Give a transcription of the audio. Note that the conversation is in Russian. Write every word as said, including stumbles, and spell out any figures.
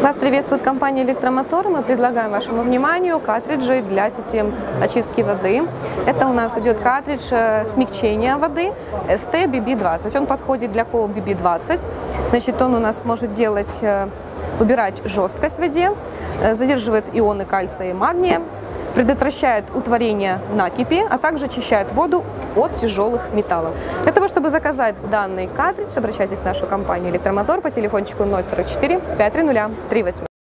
Вас приветствует компания «Электромотор». Мы предлагаем вашему вниманию картриджи для систем очистки воды. Это у нас идет картридж смягчения воды эс тэ би би двадцать. Он подходит для кол би би двадцать. Значит, он у нас может делать, убирать жесткость в воде, задерживает ионы кальция и магния, предотвращает утворение накипи, а также очищает воду от тяжелых металлов. Для того, чтобы заказать данный картридж, обращайтесь в нашу компанию «Электромотор» по телефончику ноль сорок четыре пятьсот тридцать три восемь.